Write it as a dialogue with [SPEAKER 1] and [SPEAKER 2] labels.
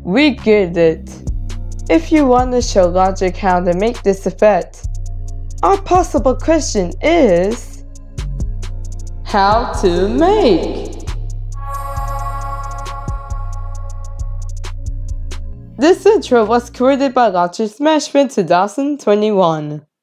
[SPEAKER 1] We get it. If you want to show logic how to make this effect, our possible question is how to make. This intro was created by Logic Smashman 2021.